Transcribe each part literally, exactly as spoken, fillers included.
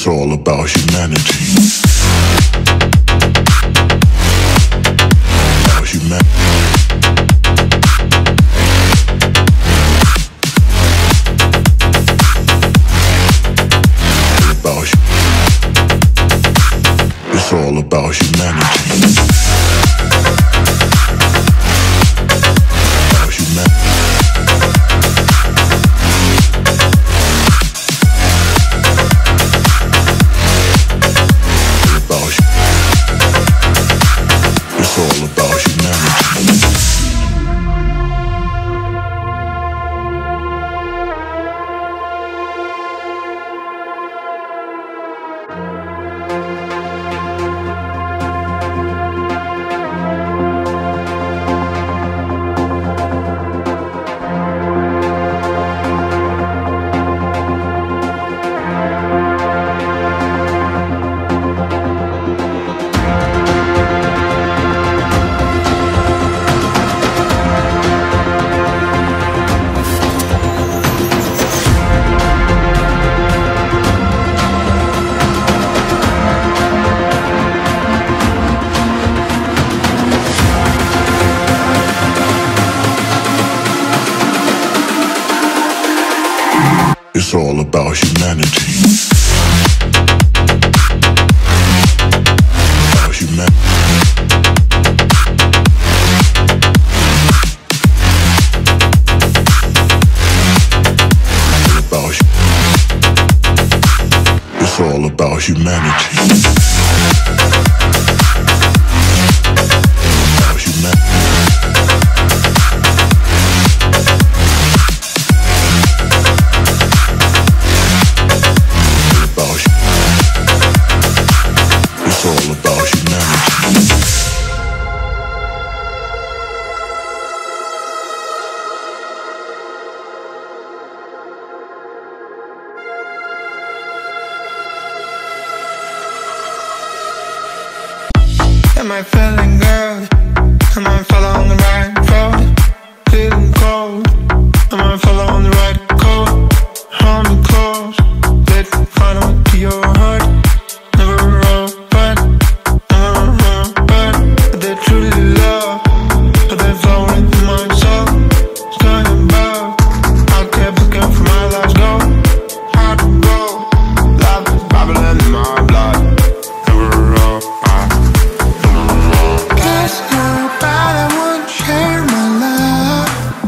It's all about humanity. About humanity. About hu- It's all about humanity. About humanity. It's all about humanity. It's all about humanity. About humanity. About hu- It's all about humanity. About humanity. It's all about humanity. Am I feeling good? Am I following the right road? Feeling cold. Am I following the right code? Hold me close. Let me find out to your heart. Never open, never open. But they truly love, but they flowing through my soul. Sky above, I kept looking for my last goal. Hard to go, love is bubbling in my blood. Never open. Guess nobody would share my love.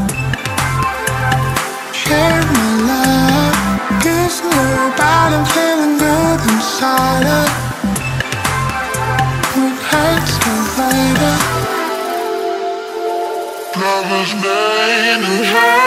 Share my love. Guess nobody feeling good inside it. It hurts me later. Love is made in heaven.